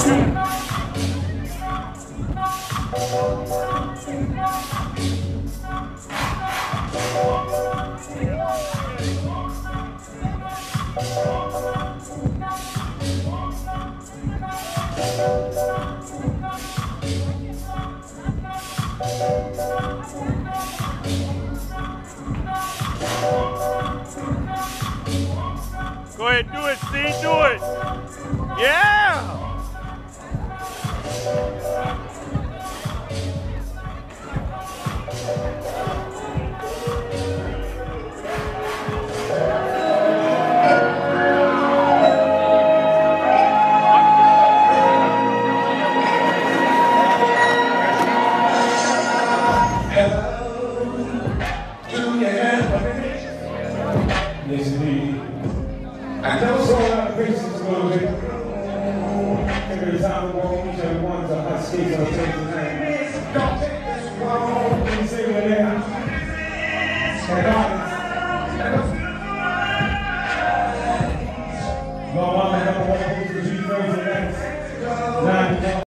Go ahead, do it, Steve, do it. Yeah! Yes, indeed. I know so a lot of faces a little bit. Every time we walk each other one's a hot skates on the stage tonight. Don't take this wrong. Can you say we're there? And honest. Lord, I'm the number one